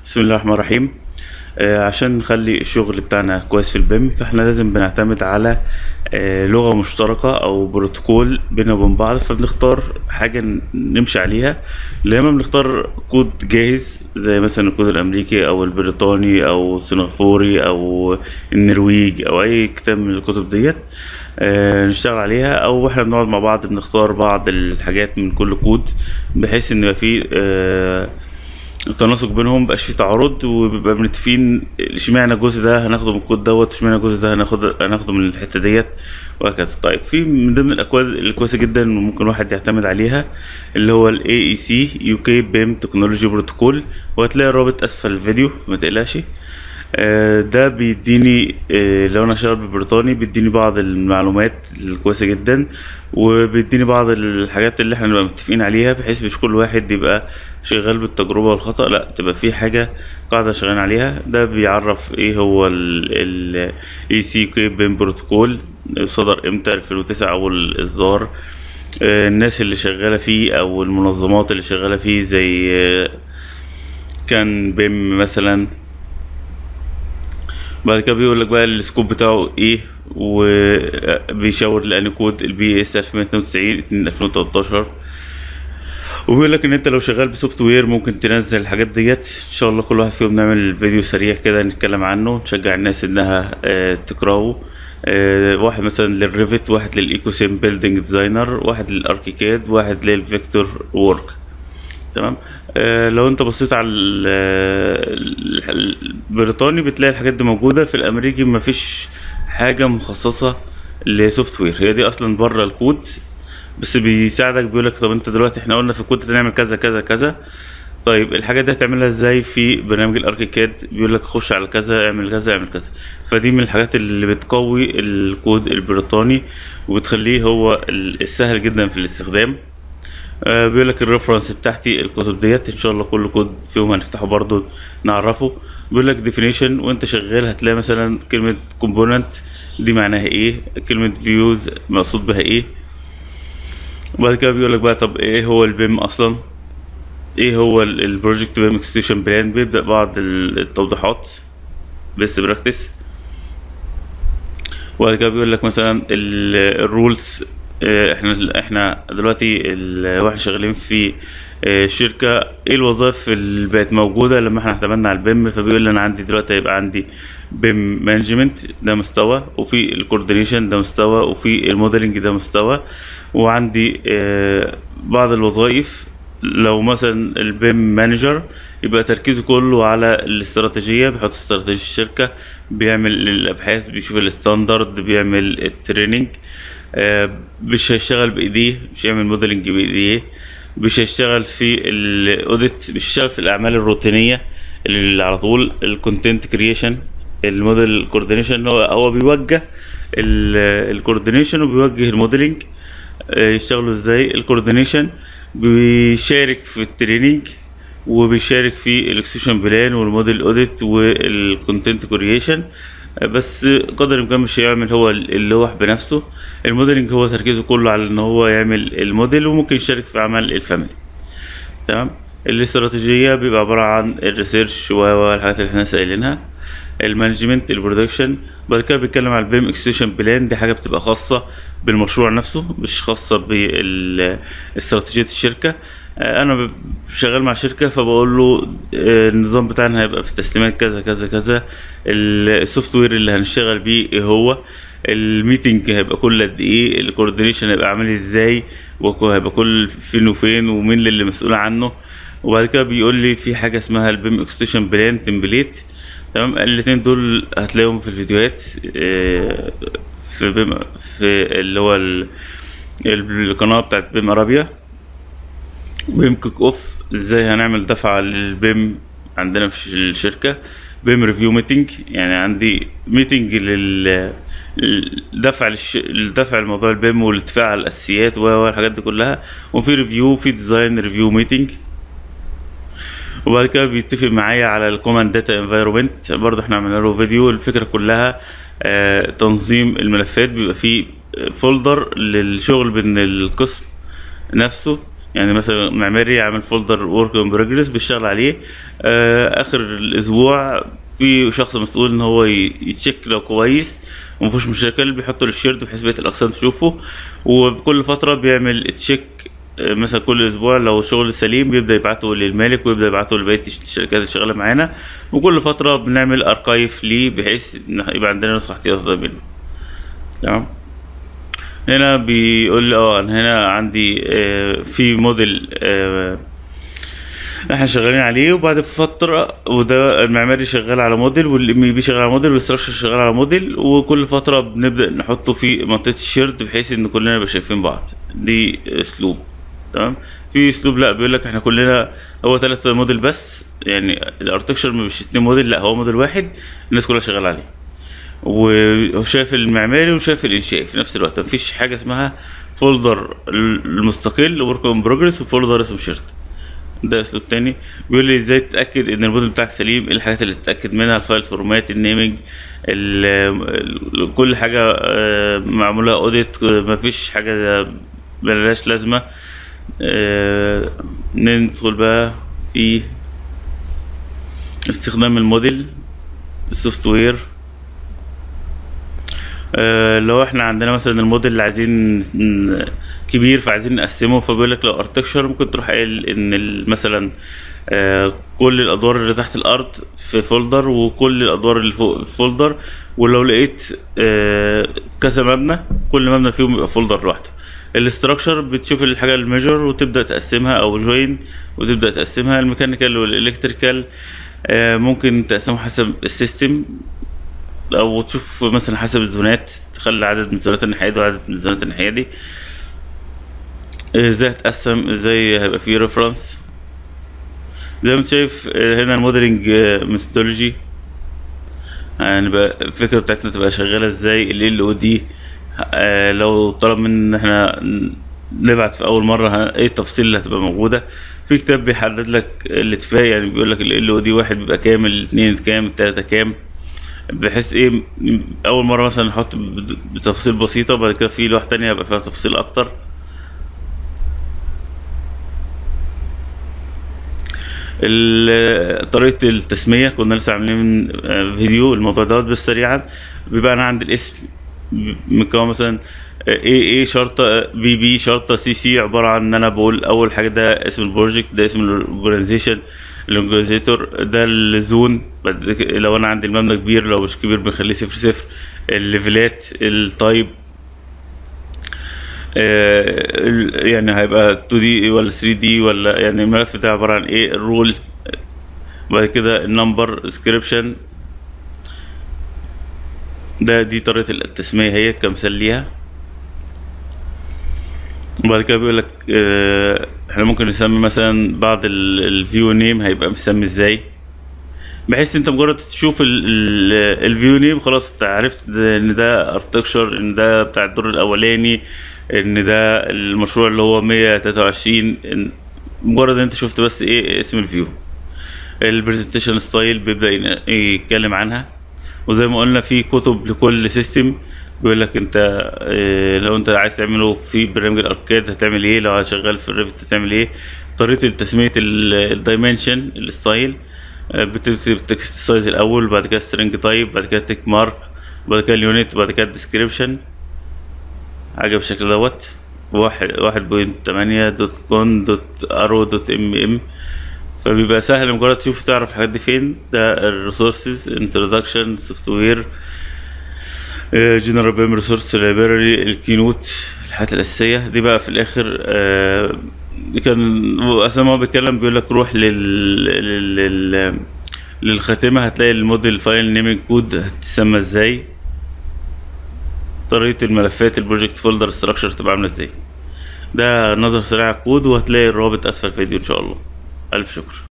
بسم الله الرحمن الرحيم. عشان نخلي الشغل بتاعنا كويس في البيم فاحنا لازم بنعتمد على لغة مشتركة او بروتوكول بينا وبين بعض، فبنختار حاجة نمشي عليها. يا اما بنختار كود جاهز زي مثلا الكود الامريكي او البريطاني او السنغافوري او النرويج او اي كتاب من الكتب ديت نشتغل عليها، او احنا بنقعد مع بعض بنختار بعض الحاجات من كل كود بحيث ان يبقى فيه التناسق بينهم، مبقاش فيه تعارض، وبيبقى متفقين اشمعنى الجزء ده هناخده من الكود دوت، اشمعنى الجزء ده هناخده من الحته ديت، وهكذا. طيب في من ضمن الاكواد الكويسه جدا وممكن الواحد يعتمد عليها اللي هو ال AEC UK BIM Technology Protocol، وهتلاقي الرابط اسفل الفيديو ما تقلقش. ده بيديني لو انا شغال بالبريطاني بيديني بعض المعلومات الكويسه جدا، وبيديني بعض الحاجات اللي احنا نبقى متفقين عليها، بحيث مش كل واحد يبقى شغال بالتجربه والخطأ، لا تبقى في حاجه قاعده شغالين عليها. ده بيعرف ايه هو ال ECK BIM بروتوكول، صدر امتى 2009 اول اصدار، الناس اللي شغاله فيه او المنظمات اللي شغاله فيه زي كان بيم مثلا. بعد كده بيقول لك بقى السكوب بتاعه ايه، وبيشاور لأني كود البي اس 1192 2013، وبيقول لك ان انت لو شغال بسوفت وير ممكن تنزل الحاجات ديت. ان شاء الله كل واحد فيهم نعمل فيديو سريع كده نتكلم عنه، نشجع الناس انها تقراه. واحد مثلا للريفت، واحد للايكوسيم بيلدينج ديزاينر، واحد للاركيكاد، واحد للفيكتور وورك. تمام. لو انت بصيت على البريطاني بتلاقي الحاجات دي موجودة، في الامريكي مفيش حاجة مخصصة لسوفت وير، هي دي اصلا بره الكود، بس بيساعدك. بيقولك طب انت دلوقتي احنا قلنا في الكود هنعمل كذا كذا كذا، طيب الحاجة دي هتعملها ازاي في برنامج الاركيكاد؟ بيقولك خش على كذا، اعمل كذا اعمل كذا. فدي من الحاجات اللي بتقوي الكود البريطاني وبتخليه هو السهل جدا في الاستخدام. بيقول لك الريفرنس بتاعتي الكتب ديت، ان شاء الله كل كود فيهم هنفتحه برضو نعرفه. بيقول لك ديفينيشن، وانت شغال هتلاقي مثلا كلمة كومبوننت دي معناها ايه، كلمة فيوز مقصود بها ايه. وبعد كده بيقول لك بقى طب ايه هو البيم اصلا، ايه هو البروجكت بيم اكستيوشن بلان، بيبدأ بعض التوضيحات بيست براكتس. وبعد كده بيقول لك مثلا الرولز، احنا دلوقتي واحنا شغالين في شركة، ايه الوظائف اللي بقت موجودة لما احنا اعتمدنا على البيم. فبيقول لي انا عندي دلوقتي هيبقى عندي بيم مانجمنت ده مستوى، وفي الكوردينيشن ده مستوى، وفي الموديلنج ده مستوى، وعندي بعض الوظائف. لو مثلا البيم مانجر يبقى تركيزه كله على الاستراتيجية، بيحط استراتيجية الشركة، بيعمل الابحاث، بيشوف الستاندرد، بيعمل التريننج. مش هيشتغل بايديه، مش هيعمل موديلنج بايديه، مش هيشتغل في الاوديت، مش هيشتغل في الاعمال الروتينيه اللي على طول. الكونتنت كرييشن، الموديل كوردينيشن، هو بيوجه الكوردينيشن وبيوجه الموديلنج يشتغلوا ازاي. الكوردينيشن بيشارك في التريننج، وبيشارك في الاكسيوشن بلان والموديل اوديت والكونتنت كرييشن، بس قدر الامكان مش هيعمل هو اللوح بنفسه. الموديلنج هو تركيزه كله على ان هو يعمل الموديل، وممكن يشارك في عمل الفاميلي. تمام. الاستراتيجيه بيبقى عباره عن الريسيرش والحاجات اللي احنا سائلينها. المانجمنت، البرودكشن. بعد كده بيتكلم على البيم اكستيوشن بلان، دي حاجه بتبقى خاصه بالمشروع نفسه، مش خاصه باستراتيجيه الشركه. انا شغال مع شركه فبقول له النظام بتاعنا هيبقى في تسليمات كذا كذا كذا، السوفت وير اللي هنشتغل بيه ايه هو، الميتنج هيبقى كل قد ايه، الكوردينيشن هيبقى عامل ازاي، وهيبقى كل فين وفين، ومين اللي مسؤول عنه. وبعد كده بيقول لي في حاجه اسمها البيم اكستيوشن بلان تمبليت. تمام. الاتنين دول هتلاقيهم في الفيديوهات في بيم، في اللي هو القناه بتاعت بيم ارابيا. بيم كيك اوف، ازاي هنعمل دفعة للبيم عندنا في الشركة. بيم ريفيو ميتنج، يعني عندي ميتنج للدفع الموضوع البيم والاتفاق على الاساسيات والحاجات دي كلها. وفي ريفيو، في ديزاين ريفيو ميتنج. وبعد كده بيتفق معايا على الكوماند داتا انفايرومنت، برضه احنا عملنا له فيديو. الفكرة كلها تنظيم الملفات، بيبقى فيه فولدر للشغل بين القسم نفسه، يعني مثلا معماري عامل فولدر ورك ان بروجرس بيشتغل عليه، اخر الاسبوع في شخص مسؤول ان هو يتشيك لو كويس ومفيش مشاكل، بيحطه للشيرد بحيث بقية الاقسام تشوفه. وكل فترة بيعمل تشيك، مثلا كل اسبوع لو شغل سليم بيبدا يبعته للمالك ويبدا يبعته لبقيه الشركات اللي شغاله معانا. وكل فتره بنعمل اركايف ليه بحيث إن يبقى عندنا نسخه احتياطيه منه. تمام. هنا بيقول لي انا هنا عندي في موديل احنا شغالين عليه، وبعد فترة وده المعماري شغال على موديل والام بي شغال على موديل والاستراكشر شغال على موديل، وكل فترة بنبدأ نحطه في منطقة الشيرد بحيث ان كلنا نبقى شايفين بعض. دي اسلوب. تمام. في اسلوب لا بيقول لك احنا كلنا هو 3 موديل بس، يعني الارتكشر مش 2 موديل، لا هو موديل واحد الناس كلها شغالة عليه، وشايف المعماري وشايف الانشائي في نفس الوقت. مفيش حاجة اسمها فولدر المستقل ورك ان بروجرس وفولدر اسمه شيرد. ده اسلوب تاني. بيقول لي ازاي تتاكد ان الموديل بتاعك سليم، ايه الحاجات اللي تتاكد منها، الفايل فورمات، النيمنج، كل حاجه معموله اوديت، مفيش حاجه ملهاش لازمه. ندخل بقى في استخدام الموديل السوفت وير. لو احنا عندنا مثلا الموديل اللي عايزين كبير فعايزين نقسمه، فبيقول لك لو ارتكشر ممكن تروح قايل ان مثلا كل الادوار اللي تحت الارض في فولدر وكل الادوار اللي فوق في فولدر، ولو لقيت كذا مبنى كل مبنى فيهم يبقى فولدر لوحده. الاستراكشر بتشوف الحاجه الميجر وتبدا تقسمها، او جوين وتبدا تقسمها. الميكانيكال والالكتريكال ممكن تقسمه حسب السيستم، او تشوف مثلا حسب الزونات، تخلي عدد من الزونات الناحيه دي وعدد من الزونات الناحيه دي. ازاي هتقسم، ازاي هيبقى فيه ريفرنس. زي ما انت شايف هنا الموديلنج ميثودولوجي، يعني بقى الفكره بتاعتنا تبقى شغاله ازاي. ال او دي لو طلب مننا احنا نبعت في اول مره ايه التفاصيل اللي هتبقى موجوده. في كتاب بيحدد لك الاتفاق، يعني بيقول لك ال او دي 1 بيبقى كام، ال2 كام، ال3 كام، بحيث ايه اول مره مثلا نحط بتفاصيل بسيطه، بعد كده في لوحه تانية هيبقى فيها تفاصيل اكتر. طريقه التسميه كنا لسه عاملين فيديو الموضوع دوت، بس سريعا بيبقى انا عندي الاسم مكون مثلا ايه شرطه بي شرطه سي، عباره عن ان انا بقول اول حاجه ده اسم البروجكت، ده اسم الاورجانيزيشن، الاورجانيزيتور، ده الزون. لو انا عندي المبنى كبير، لو مش كبير بنخليه 0 0، الليفلات، التايب، يعني هيبقى 2D ولا 3D ولا يعني الملف ده عبارة عن ايه، الرول. بعد كده النمبر ديسكريبشن، دي طريقة التسمية هي كمثال ليها. وبعد كده بيقول لك احنا ممكن نسمي مثلا بعض الفيو نيم هيبقى مسمي ازاي، بحيث انت مجرد تشوف الفيو نيم خلاص انت عرفت ان ده ارتكشر، ان ده بتاع الدور الاولاني، ان ده المشروع اللي هو 123. مجرد ان انت شفت بس ايه اسم الفيو. البرزنتيشن ستايل بيبدا يتكلم عنها، وزي ما قلنا في كتب لكل سيستم بيقول لك انت لو انت عايز تعمله في برنامج الاركاد هتعمل ايه، لو شغال في الريفت هتعمل ايه. طريقه تسميه الدايمنشن الستايل، بتكتب التكست سايز الاول، بعد كده سترينج تايب، بعد كده تيك مارك، بعد كده اليونت، بعد كده الديسكريبشن. حاجه بالشكل دوت 1.8.con.arrow.mm. فبيبقى سهل مجرد تشوف تعرف الحاجات دي فين. ده الريسورسز، انترودكشن، سوفت وير، جنرال بيم ريسورس لايبراري، الكينوت، الحاجات الاساسيه دي. بقى في الاخر كان اصلا ما هو بيتكلم بيقول لك روح للخاتمه هتلاقي الموديل فايل نيمينج كود هتسمى ازاي، طريقه الملفات، البروجكت فولدر ستراكشر تبقى عامله ازاي. ده نظر سريع على الكود، وهتلاقي الرابط اسفل الفيديو ان شاء الله. الف شكر.